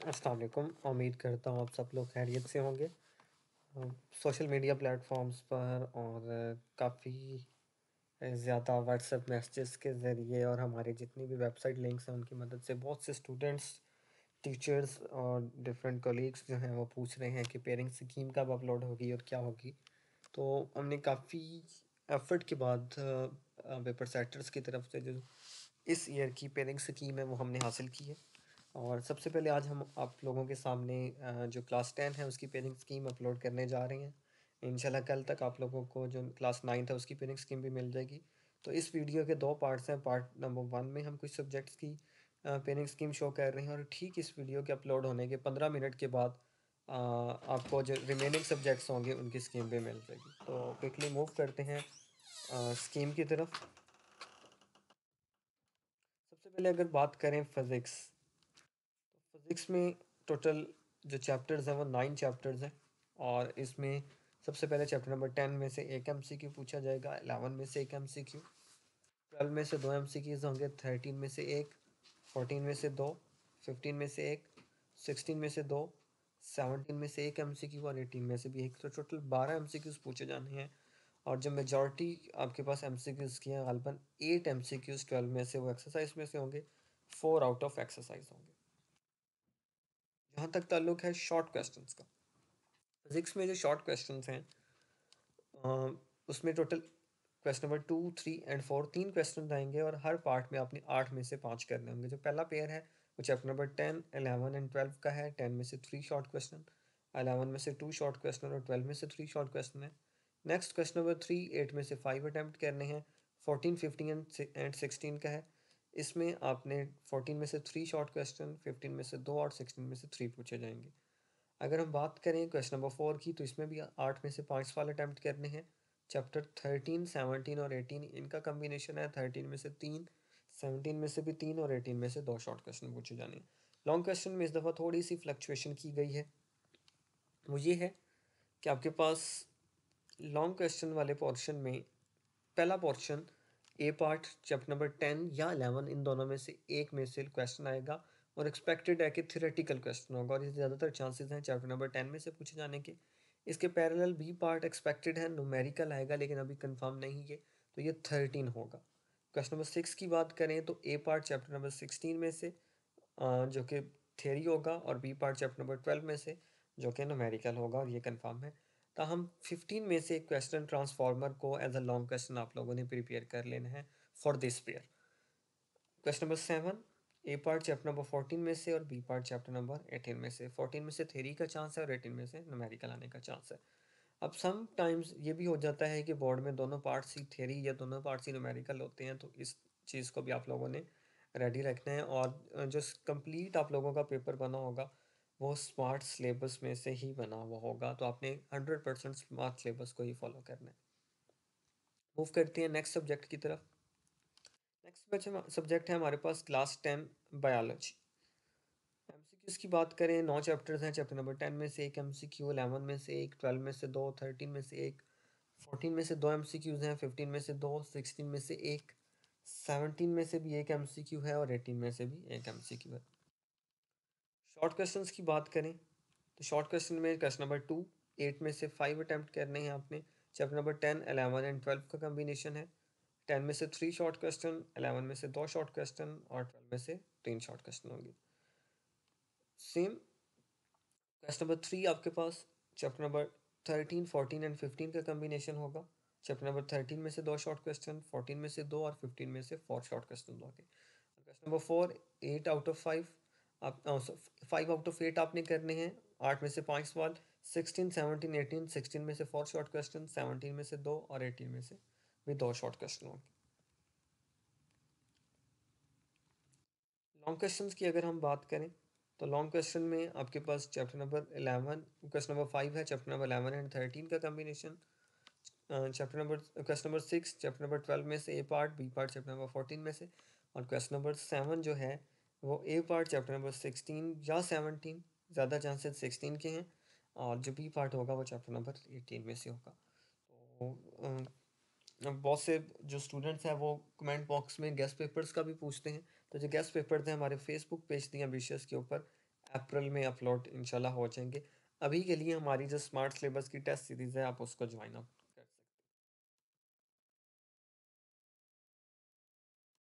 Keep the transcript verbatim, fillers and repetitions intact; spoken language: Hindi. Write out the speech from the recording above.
अस्सलाम वालेकुम। उम्मीद करता हूँ आप सब लोग खैरियत से होंगे। अ, सोशल मीडिया प्लेटफॉर्म्स पर और काफ़ी ज़्यादा व्हाट्सएप मैसेजेस के ज़रिए और हमारे जितनी भी वेबसाइट लिंक्स हैं उनकी मदद से बहुत से स्टूडेंट्स, टीचर्स और डिफरेंट कोलीग्स जो हैं वो पूछ रहे हैं कि पेरेंट्स स्कीम कब अपलोड होगी और क्या होगी। तो हमने काफ़ी एफर्ट के बाद पेपर सेटर्स की तरफ से जो इस ईयर की पेरेंट्स स्कीम है वो हमने हासिल की है। और सबसे पहले आज हम आप लोगों के सामने अ, जो क्लास टेन है उसकी पेरेंट स्कीम अपलोड करने जा रहे हैं। इंशाल्लाह कल तक आप लोगों को जो क्लास नाइन्थ है उसकी पेरेंट स्कीम भी मिल जाएगी। तो इस वीडियो के दो पार्ट्स हैं। पार्ट नंबर वन में हम कुछ सब्जेक्ट्स की पेरेंट स्कीम शो कर रहे हैं और ठीक इस वीडियो के अपलोड होने के पंद्रह मिनट के बाद अ, आपको जो रिमेनिंग सब्जेक्ट्स होंगे उनकी स्कीम भी मिल जाएगी। तो क्विकली मूव करते हैं स्कीम की तरफ। सबसे पहले अगर बात करें फिज़िक्स, तो फिज़िक्स में टोटल जो चैप्टर्स हैं वो नाइन चैप्टर्स हैं और इसमें सबसे पहले चैप्टर नंबर टेन में से एक एम सी क्यू पूछा जाएगा, इलेवन में से एक एम सी क्यू, ट्वेल्व में से दो एम सी क्यूज़ होंगे, थर्टीन में से एक, फोर्टीन में से दो, फिफ्टीन में से एक, सिक्सटीन में से दो, सेवनटीन में से एक एम सी क्यू और एटीन में से भी एक। तो टोटल बारह एम सी क्यूज़ पूछे जाने हैं और जो मेजॉरिटी आपके पास एम सी क्यूज़ की हैं ग़ालिबन eight M C Qs twelve में से वो एक्सरसाइज में से होंगे, फोर आउट ऑफ एक्सरसाइज होंगे। जहाँ तक ताल्लुक है शॉर्ट क्वेश्चंस का, फिजिक्स में जो शॉर्ट क्वेश्चंस हैं अ, उसमें total question number two three and four तीन क्वेश्चन आएंगे और हर पार्ट में आपने आठ में से पाँच करने होंगे। जो पहला पेयर है वो chapter number ten, eleven and twelve का है। टेन में से थ्री शॉर्ट क्वेश्चन, इलेवन में से टू शॉर्ट क्वेश्चन और ट्वेल्व में से थ्री शॉर्ट क्वेश्चन है। Next question number three eight में से फाइव अटैम्प्ट करने हैं। Fourteen, fifteen and and sixteen का है। इसमें आपने फोर्टीन में से थ्री शॉर्ट क्वेश्चन, फिफ्टीन में से दो और सिक्सटीन में से थ्री पूछे जाएंगे। अगर हम बात करें क्वेश्चन नंबर फोर की, तो इसमें भी आठ में से पाँच सवाल अटैम्प्ट करने हैं। चैप्टर थर्टीन, सेवनटीन और एटीन इनका कम्बिनेशन है। थर्टीन में से तीन, सेवनटीन में से भी तीन और एटीन में से दो शॉर्ट क्वेश्चन पूछे जाने हैं। लॉन्ग क्वेश्चन में इस दफ़ा थोड़ी सी फ्लक्चुएशन की गई है। वो ये है कि आपके पास लॉन्ग क्वेश्चन वाले पोर्शन में पहला portion A part chapter number ten या इलेवन इन दोनों में से एक में से क्वेश्चन आएगा और एक्सपेक्टेड है कि थियोरेटिकल क्वेश्चन होगा और ये ज़्यादातर चांसेस हैं चैप्टर नंबर टेन में से पूछे जाने के। इसके पैरेलल बी पार्ट एक्सपेक्टेड है न्यूमेरिकल आएगा लेकिन अभी कंफर्म नहीं है, तो ये थर्टीन होगा। क्वेश्चन नंबर सिक्स की बात करें तो A part chapter number sixteen में से अ, जो कि थियरी होगा और B part chapter number twelve में से जो कि न्यूमेरिकल होगा और ये कंफर्म है। ताहम फिफ्टीन में से एक क्वेश्चन ट्रांसफार्मर को एज अ लॉन्ग क्वेश्चन आप लोगों ने प्रिपेयर कर लेना है for this pair. Question number seven A part chapter number fourteen में से और B part chapter number eighteen में से। फोर्टीन में से थ्योरी का चांस है और एटीन में से न्यूमेरिकल आने का चांस है। अब सम टाइम्स ये भी हो जाता है कि बोर्ड में दोनों पार्ट्स ही थ्योरी या दोनों पार्ट्स ही न्यूमेरिकल होते हैं, तो इस चीज़ को भी आप लोगों ने रेडी रखना है और जो कंप्लीट आप लोगों का पेपर बना होगा वो स्मार्ट सिलेबस में से ही बना हुआ होगा, तो आपने हंड्रेड परसेंट स्मार्ट सिलेबस को ही फॉलो करना है। मूव करते हैं नेक्स्ट सब्जेक्ट की तरफ। नेक्स्ट सब्जेक्ट है हमारे पास क्लास टेन बायोलॉजी। एमसीक्यूज की बात करें, नौ चैप्टर्स हैं। चैप्टर नंबर टेन में से एक एमसीक्यू, इलेवन में से एक, ट्वेल्व में से दो, थर्टीन में से एक, फोर्टीन में से दो एमसीक्यूज हैं, फिफ्टीन में से दो, सिक्सटीन में से एक, सेवनटीन में से भी एक एमसीक्यू है और एटीन में से भी एक एमसीक्यू है। शॉर्ट क्वेश्चंस की बात करें तो शॉर्ट क्वेश्चन में क्वेश्चन नंबर टू एट में से फाइव अटैम्प्ट करने हैं आपने। Chapter number ten, eleven and twelve का कम्बिनेशन है। टेन में से थ्री शॉर्ट क्वेश्चन, इलेवन में से दो शॉर्ट क्वेश्चन और ट्वेल्व में से तीन शॉर्ट क्वेश्चन होंगे। सेम क्वेश्चन नंबर थ्री आपके पास chapter number thirteen, fourteen and fifteen का कम्बिनेशन होगा। चैप्टर नंबर थर्टीन में से दो शॉर्ट क्वेश्चन, फोर्टीन में से दो और फिफ्टीन में से फोर शॉर्ट क्वेश्चन होंगे। Question number four eight out of five, आप फाइव आउट ऑफ एट आपने करने हैं। आठ में से पाँच सवाल, सिक्सटीन, सेवनटीन, एटीन, सिक्सटीन में से फोर शॉर्ट क्वेश्चन, सेवनटीन में से दो और एटीन में से भी दो शॉर्ट क्वेश्चन होंगे। लॉन्ग क्वेश्चंस की अगर हम बात करें तो लॉन्ग क्वेश्चन में आपके पास chapter number eleven, question number five है। Chapter number eleven and thirteen का कम्बिनेशन। Chapter number question number six chapter number twelve में से A part, B part chapter number fourteen में से और क्वेश्चन नंबर सेवन जो है वो A part chapter number sixteen या सेवनटीन, ज़्यादा चांसेस सिक्सटीन के हैं और जो बी पार्ट होगा वो चैप्टर नंबर एटीन में से होगा। तो अब बहुत से जो स्टूडेंट्स हैं वो कमेंट बॉक्स में गेस्ट पेपर्स का भी पूछते हैं, तो जो गेस्ट पेपर्स हैं हमारे फेसबुक पेज दी एम्बिशियस के ऊपर अप्रैल में अपलोड इंशाल्लाह हो जाएंगे। अभी के लिए हमारी जो स्मार्ट सिलेबस की टेस्ट सीरीज़ है, आप उसको ज्वाइन अप